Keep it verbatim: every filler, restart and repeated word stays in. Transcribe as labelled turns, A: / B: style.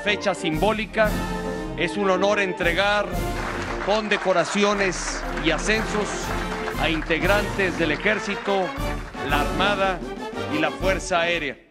A: fecha simbólica es un honor entregar condecoraciones y ascensos a integrantes del Ejército, la Armada y la Fuerza Aérea.